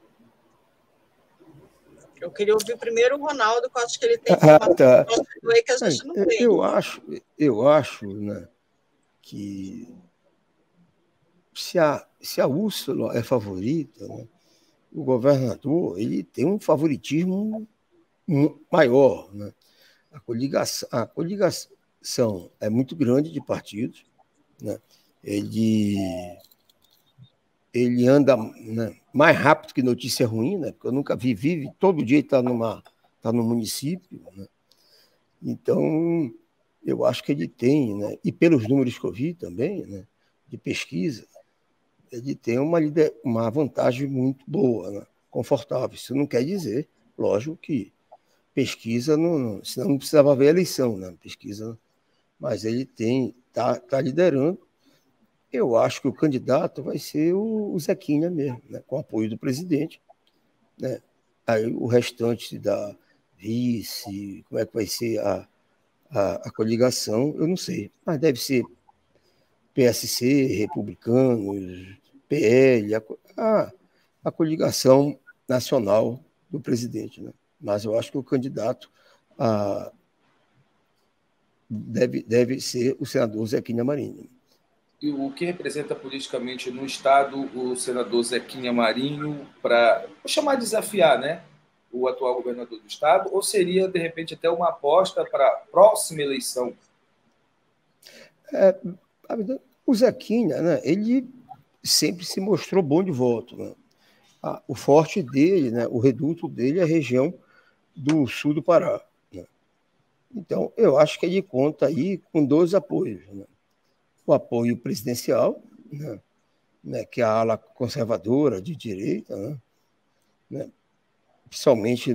Eu queria ouvir primeiro o Ronaldo, que eu acho que ele tem informação tá. que a gente não tem. Eu acho, né, que se a Úrsula é favorita, né, o governador ele tem um favoritismo maior, né? A coligação é muito grande de partidos, né? Ele anda, né, mais rápido que notícia ruim, né? Porque eu nunca vive todo dia está no município, né? Então, eu acho que ele tem, né? E pelos números que eu vi também, né, de pesquisa, ele tem uma vantagem muito boa, né? Confortável. Isso não quer dizer, lógico que pesquisa, senão não precisava haver eleição, né? Pesquisa, mas ele está liderando. Eu acho que o candidato vai ser o Zequinha mesmo, né? Com apoio do presidente, né? Aí o restante da vice, como é que vai ser a coligação, eu não sei, mas deve ser PSC, Republicanos, PL, a coligação nacional do presidente, né? Mas eu acho que o candidato deve ser o senador Zequinha Marinho. E o que representa politicamente no Estado o senador Zequinha Marinho para chamar desafiar, né, o atual governador do Estado? Ou seria, de repente, até uma aposta para a próxima eleição? O Zequinha, né, ele sempre se mostrou bom de voto, né? O forte dele, né, o reduto dele é a região do sul do Pará, né? Então, eu acho que ele conta aí com 2 apoios, né? O apoio presidencial, né, que é a ala conservadora de direita, né, principalmente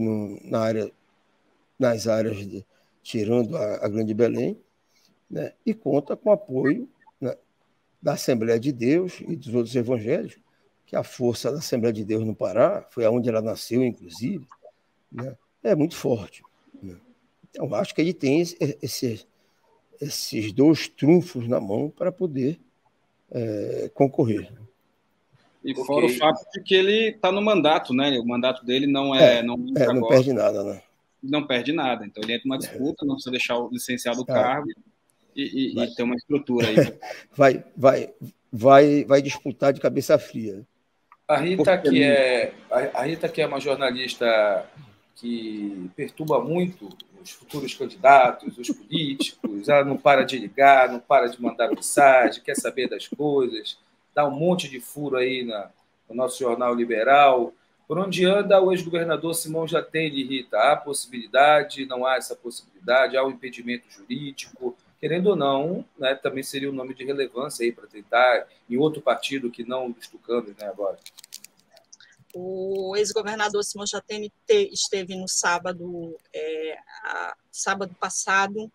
nas áreas tirando a Grande Belém, né? E conta com apoio, né, da Assembleia de Deus e dos outros evangelhos, que a força da Assembleia de Deus no Pará, foi onde ela nasceu, inclusive, né, é muito forte, né? Então, acho que ele tem esses dois trunfos na mão para poder concorrer. E fora o fato de que ele está no mandato, né? O mandato dele não perde nada, né? Não perde nada. Então ele entra numa disputa, não precisa deixar o licenciado do cargo e ter uma estrutura aí. Vai disputar de cabeça fria. A Rita, que é uma jornalista que perturba muito os futuros candidatos, os políticos, ela não para de ligar, não para de mandar mensagem, quer saber das coisas, dá um monte de furo aí no nosso jornal liberal. Por onde anda o ex-governador Simão Jatene, Rita? Há possibilidade, não há essa possibilidade, há um impedimento jurídico? Querendo ou não, né, também seria um nome de relevância aí para tentar, em outro partido que não dos tucanos, né, agora. O ex-governador Simão Jatene esteve no sábado passado,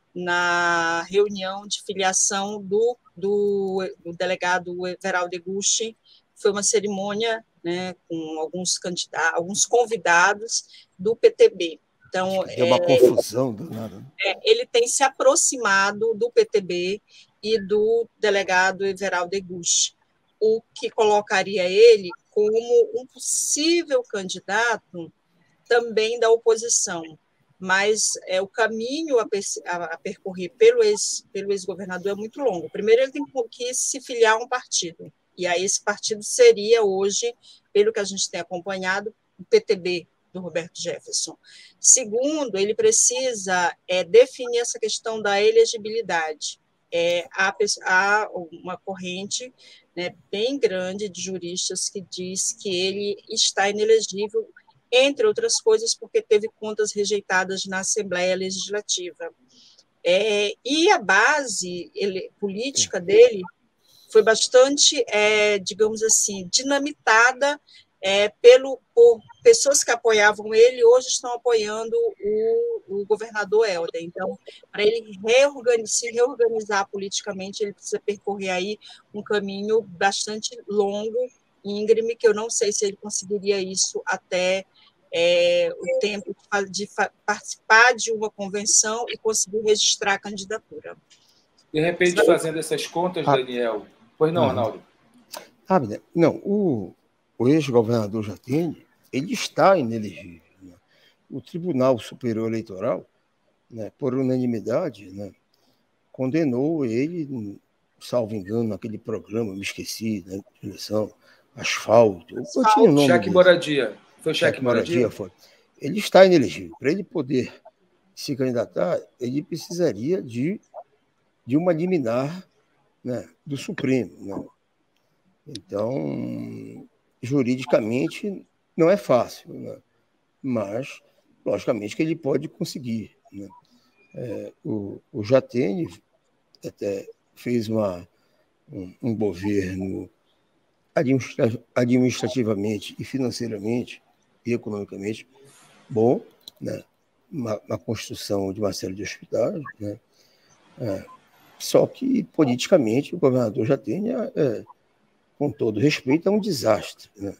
na reunião de filiação do delegado Everaldo Eguchi. Foi uma cerimônia, né, com alguns convidados do PTB. Então, deu uma confusão do nada. Ele tem se aproximado do PTB e do delegado Everaldo Eguchi, o que colocaria ele como um possível candidato também da oposição. Mas o caminho a percorrer pelo ex-governador é muito longo. Primeiro, ele tem que se filiar a um partido, e aí esse partido seria hoje, pelo que a gente tem acompanhado, o PTB do Roberto Jefferson. Segundo, ele precisa definir essa questão da elegibilidade. Há uma corrente, né, bem grande de juristas que diz que ele está inelegível, entre outras coisas, porque teve contas rejeitadas na Assembleia Legislativa. E a base política dele foi bastante, digamos assim, dinamitada por pessoas que apoiavam ele, hoje estão apoiando o governador Helder. Então, para ele se reorganizar politicamente, ele precisa percorrer aí um caminho bastante longo, íngreme, que eu não sei se ele conseguiria isso até o tempo de participar de uma convenção e conseguir registrar a candidatura. De repente, fazendo essas contas, Daniel... Pois não, Arnaldo? Não, o ex-governador Jatene, ele está inelegível, né? O Tribunal Superior Eleitoral, né, por unanimidade, né, condenou ele, salvo engano, naquele programa, me esqueci, né, eleição, asfalto. Cheque Moradia. Foi Cheque Moradia? Foi. Ele está inelegível. Para ele poder se candidatar, ele precisaria de uma liminar, né, do Supremo, né? Então, juridicamente, não é fácil, né? Mas, logicamente, que ele pode conseguir, né? O Jatene até fez um governo administrativamente e financeiramente e economicamente bom, né? Uma construção de uma série de hospitais, né? Só que, politicamente, o governador Jatene, com todo respeito, é um desastre, né?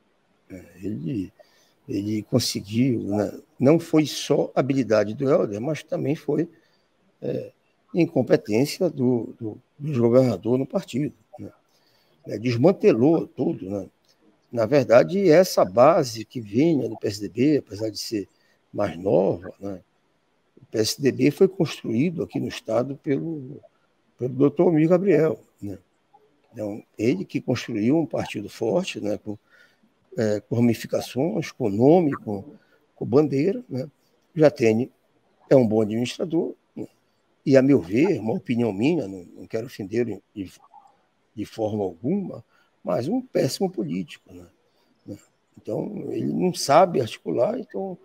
Ele conseguiu, né? Não foi só habilidade do Helder, mas também foi incompetência do governador no partido, né? Desmantelou tudo, né? Na verdade, essa base que vinha do PSDB, apesar de ser mais nova, né? O PSDB foi construído aqui no Estado pelo doutor Almir Gabriel, né? Então, ele que construiu um partido forte, né? Com ramificações, com nome, com bandeira, né? Jatene é um bom administrador, né? E, a meu ver, uma opinião minha, não quero ofender de forma alguma, mas um péssimo político, né? Então, ele não sabe articular, então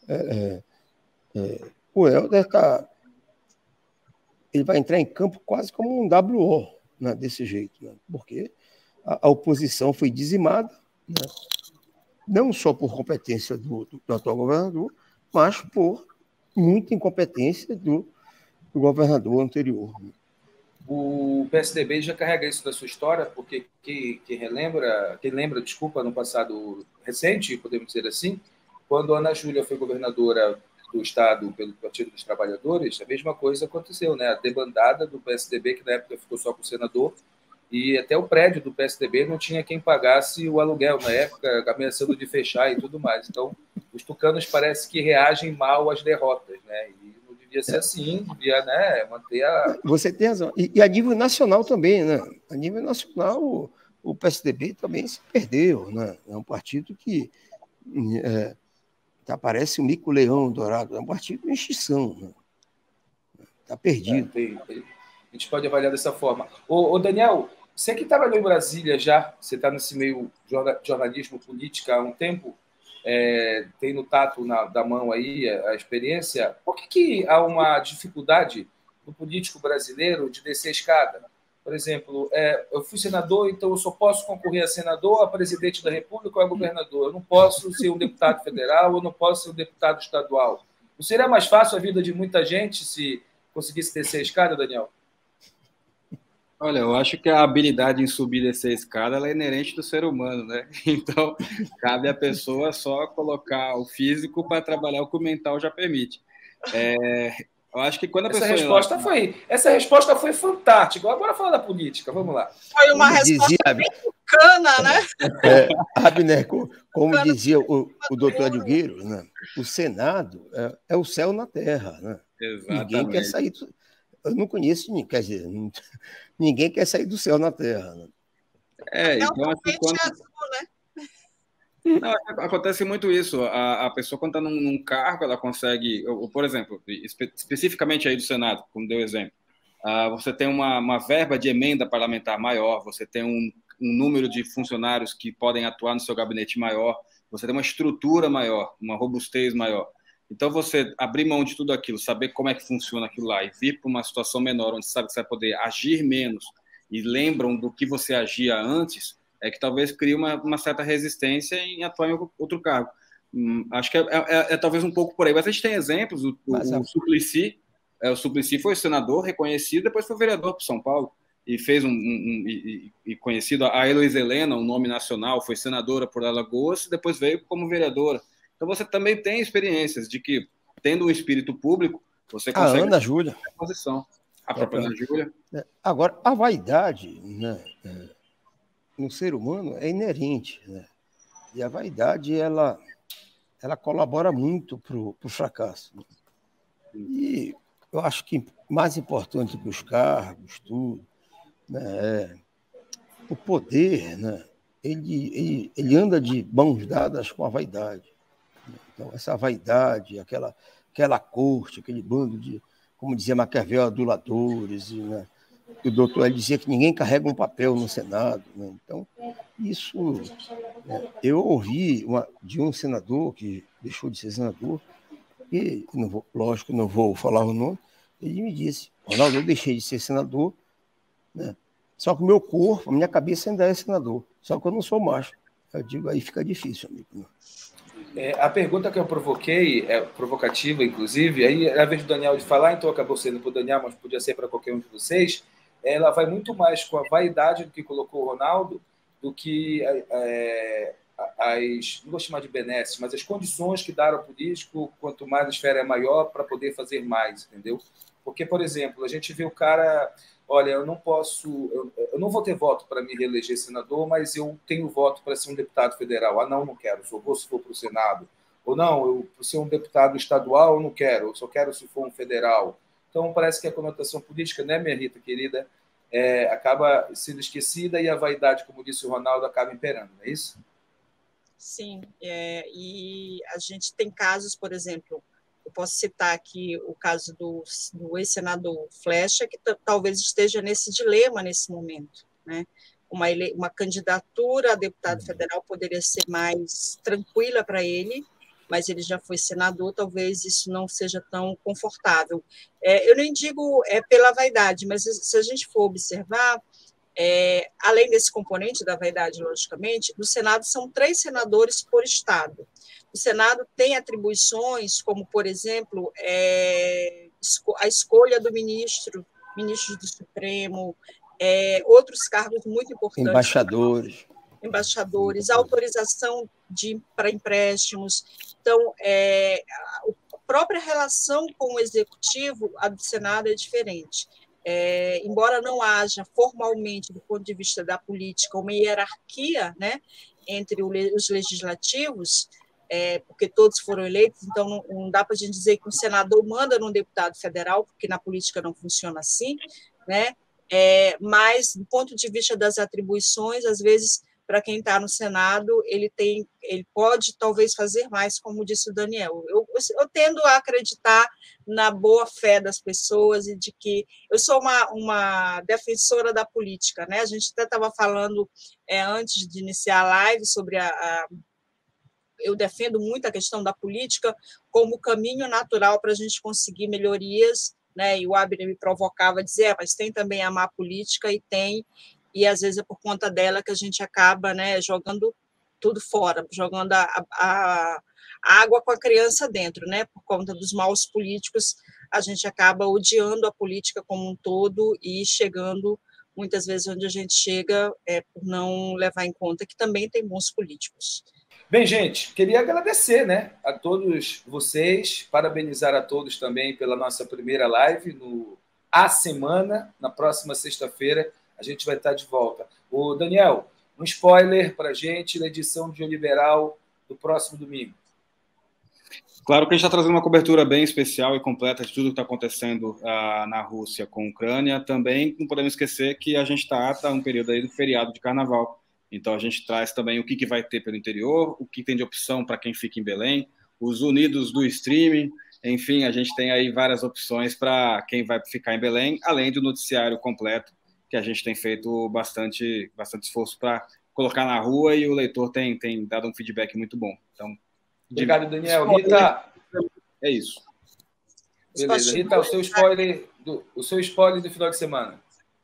o Helder ele vai entrar em campo quase como um WO, né, desse jeito, né? Porque a oposição foi dizimada, né? não só por competência do atual governador, mas por muita incompetência do governador anterior. O PSDB já carrega isso da sua história, porque quem lembra, desculpa, no passado recente, podemos dizer assim, quando a Ana Júlia foi governadora do Estado pelo Partido dos Trabalhadores, a mesma coisa aconteceu, né? A debandada do PSDB, que na época ficou só com o senador, e até o prédio do PSDB não tinha quem pagasse o aluguel, na época, ameaçando de fechar e tudo mais. Então, os tucanos parece que reagem mal às derrotas, né? E não devia ser assim, devia, né, manter a... Você tem razão. E a nível nacional também, né? A nível nacional, o PSDB também se perdeu, né? É um partido que parece um mico-leão dourado, é um partido de extinção, né? Está perdido. A gente pode avaliar dessa forma. Ô Daniel, você que trabalhou em Brasília já, você está nesse meio jornalismo, política há um tempo, tem no tato da mão aí a experiência, por que há uma dificuldade do político brasileiro de descer a escada? Por exemplo, eu fui senador, então eu só posso concorrer a senador, a presidente da República ou a governador. Eu não posso ser um deputado federal, eu não posso ser um deputado estadual. Não seria mais fácil a vida de muita gente se conseguisse descer a escada, Daniel? Olha, eu acho que a habilidade em subir e descer a escada ela é inerente do ser humano, né? Então, cabe à pessoa só colocar o físico para trabalhar o que o mental já permite. Eu acho que quando a pessoa... Essa resposta foi fantástica. Agora fala da política, vamos lá. Foi uma resposta bem bacana, né? Abner, como dizia o doutor Adilgueiro, né? O Senado é o céu na terra, né? Exatamente. Ninguém quer sair... Eu não conheço ninguém, quer dizer, ninguém quer sair do céu na terra. Né? Então acho que quando... Não, acontece muito isso. A pessoa, quando está num cargo, ela consegue... Por exemplo, especificamente aí do Senado, como deu exemplo, você tem uma verba de emenda parlamentar maior, você tem um número de funcionários que podem atuar no seu gabinete maior, você tem uma estrutura maior, uma robustez maior. Então, você abrir mão de tudo aquilo, saber como é que funciona aquilo lá e vir para uma situação menor, onde você sabe que você vai poder agir menos e lembram do que você agia antes, é que talvez crie uma certa resistência em atuar em outro cargo. Acho que é talvez um pouco por aí. Mas a gente tem exemplos, o Suplicy, o Suplicy foi senador reconhecido, depois foi vereador para São Paulo e fez e conhecido. A Heloísa Helena, um nome nacional, foi senadora por Alagoas, depois veio como vereadora. Então, você também tem experiências de que, tendo um espírito público, você consegue... A Ana Júlia. A própria Ana Júlia. Agora, a vaidade, né, no ser humano é inerente. Né? E a vaidade, ela colabora muito para o fracasso. Né? E eu acho que mais importante que os cargos, tudo, né, o poder, né, ele anda de mãos dadas com a vaidade. Então, essa vaidade, aquela corte, aquele bando de, como dizia Maquiavel, aduladores, né? O doutor ele dizia que ninguém carrega um papel no Senado. Né? Então, isso... eu ouvi de um senador que deixou de ser senador, e lógico, não vou falar o nome, ele me disse, Ronaldo, eu deixei de ser senador, né? Só que o meu corpo, a minha cabeça ainda é senador, só que eu não sou macho. Eu digo, aí fica difícil, amigo. Né? A pergunta que eu provoquei é provocativa, inclusive, aí a vez do Daniel de falar, então acabou sendo para o Daniel, mas podia ser para qualquer um de vocês, ela vai muito mais com a vaidade do que colocou o Ronaldo, do que não vou chamar de benesses, mas as condições que deram ao político, quanto mais a esfera é maior, para poder fazer mais, entendeu? Porque, por exemplo, a gente vê o cara... Olha, eu não vou ter voto para me reeleger senador, mas eu tenho voto para ser um deputado federal. Não quero, só vou se for para o Senado. Ou não, eu para ser um deputado estadual, eu não quero, eu só quero se for um federal. Então, parece que a conotação política, né, minha Rita querida, acaba sendo esquecida e a vaidade, como disse o Ronaldo, acaba imperando, não é isso? Sim, e a gente tem casos, por exemplo... Eu posso citar aqui o caso do ex-senador Flecha, que talvez esteja nesse dilema nesse momento. Né? Uma candidatura a deputado federal poderia ser mais tranquila para ele, mas ele já foi senador, talvez isso não seja tão confortável. Eu nem digo pela vaidade, mas se a gente for observar, além desse componente da vaidade, logicamente, no Senado são 3 senadores por estado. O Senado tem atribuições como, por exemplo, a escolha do ministros do Supremo, outros cargos muito importantes. Embaixadores, autorização para empréstimos. Então, a própria relação com o Executivo, a do Senado, é diferente. Embora não haja formalmente, do ponto de vista da política, uma hierarquia, né, entre os legislativos, porque todos foram eleitos, então não dá para a gente dizer que um senador manda num deputado federal, porque na política não funciona assim, né? Mas, do ponto de vista das atribuições, às vezes, para quem está no Senado, ele pode talvez fazer mais, como disse o Daniel. Eu tendo a acreditar na boa-fé das pessoas e de que eu sou uma defensora da política, né? A gente até estava falando antes de iniciar a live sobre eu defendo muito a questão da política como caminho natural para a gente conseguir melhorias, né? E o Abner me provocava a dizer, mas tem também a má política, e às vezes é por conta dela que a gente acaba, né, jogando tudo fora, jogando a água com a criança dentro, né? Por conta dos maus políticos, a gente acaba odiando a política como um todo e chegando, muitas vezes, onde a gente chega por não levar em conta que também tem bons políticos. Bem, gente, queria agradecer, né, a todos vocês, parabenizar a todos também pela nossa primeira live no A Semana. Na próxima sexta-feira a gente vai estar de volta. O Daniel, um spoiler para a gente da edição de O Liberal do próximo domingo. Claro que a gente está trazendo uma cobertura bem especial e completa de tudo que está acontecendo na Rússia com a Ucrânia. Também não podemos esquecer que a gente está um período aí do feriado de Carnaval. Então, a gente traz também o que vai ter pelo interior, o que tem de opção para quem fica em Belém, os unidos do streaming, enfim, a gente tem aí várias opções para quem vai ficar em Belém, além do noticiário completo, que a gente tem feito bastante esforço para colocar na rua e o leitor tem dado um feedback muito bom. Então, obrigado, Daniel. Rita, é isso. Beleza. Rita, o seu spoiler do final de semana.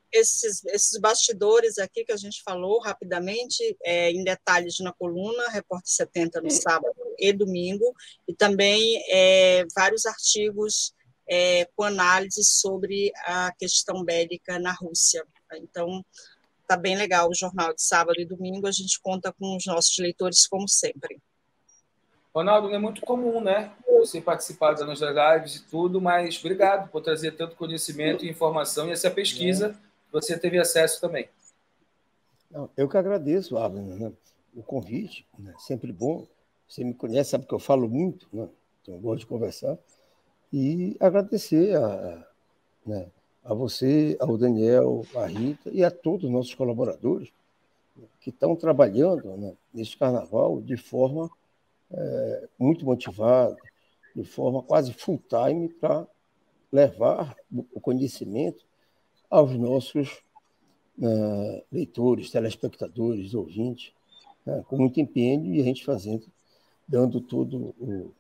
Esses bastidores aqui que a gente falou rapidamente, em detalhes na coluna, Repórter 70 no sábado e domingo, e também vários artigos com análises sobre a questão bélica na Rússia. Então, está bem legal o jornal de sábado e domingo, a gente conta com os nossos leitores, como sempre. Ronaldo, não é muito comum, né? Você participar das nossas lives e tudo, mas obrigado por trazer tanto conhecimento e informação e essa pesquisa você teve acesso também. Não, eu que agradeço, Abner, né? O convite, né? Sempre bom. Você me conhece, sabe que eu falo muito, né? Então eu gosto de conversar. E agradecer a você, ao Daniel, à Rita e a todos os nossos colaboradores, né, que estão trabalhando, né, neste carnaval de forma muito motivada, de forma quase full time, para levar o conhecimento aos nossos leitores, telespectadores, ouvintes, né, com muito empenho, e a gente dando todo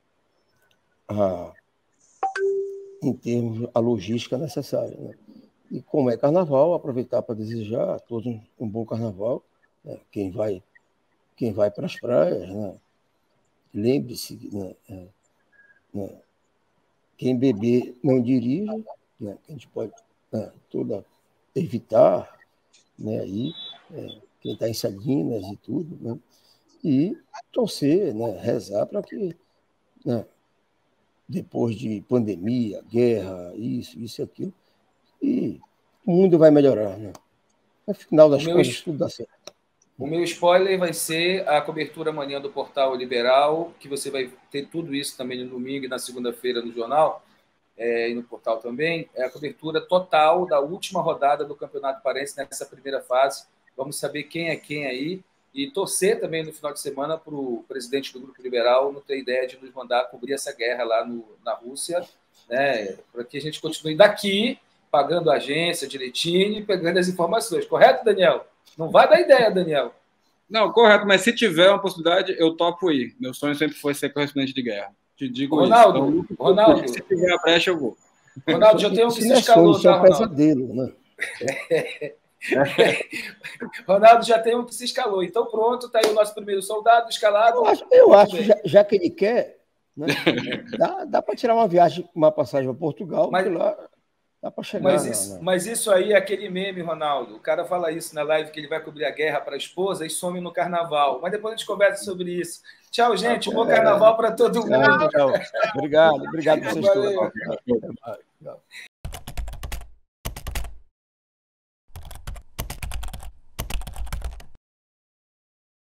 em termos a logística necessária, né? E como é carnaval, aproveitar para desejar a todos um bom carnaval, né? Quem vai para as praias, né? Lembre-se, né? Quem beber não dirige, né? A gente pode evitar, né? Aí, quem está em Salinas e tudo, né? E torcer, né? Rezar para que, né, depois de pandemia, guerra, isso e aquilo, e o mundo vai melhorar, né? No final das contas, tudo dá certo. O meu spoiler vai ser a cobertura amanhã do Portal Liberal, que você vai ter tudo isso também no domingo e na segunda-feira no jornal, e no portal também. É a cobertura total da última rodada do Campeonato Paraense nessa primeira fase. Vamos saber quem é quem aí. E torcer também no final de semana para o presidente do Grupo Liberal não ter ideia de nos mandar cobrir essa guerra lá na Rússia, né, para que a gente continue daqui, pagando a agência direitinho e pegando as informações. Correto, Daniel? Não vai dar ideia, Daniel. Não, correto, mas se tiver uma possibilidade, eu topo ir. Meu sonho sempre foi ser correspondente de guerra. Te digo Ronaldo, isso. Então, Ronaldo, se tiver a brecha, eu vou. Ronaldo, já tenho que se escalou, tá, Ronaldo? Pesadelo, né? Ronaldo já tem um que se escalou. Então, pronto, está aí o nosso primeiro soldado escalado. Eu acho já que ele quer, né, dá para tirar uma viagem, uma passagem para Portugal, porque lá dá para chegar. Mas isso aí é aquele meme, Ronaldo. O cara fala isso na live, que ele vai cobrir a guerra para a esposa e some no carnaval. Mas depois a gente conversa sobre isso. Tchau, gente. Bom carnaval para todo mundo. Tchau. Obrigado por vocês todos.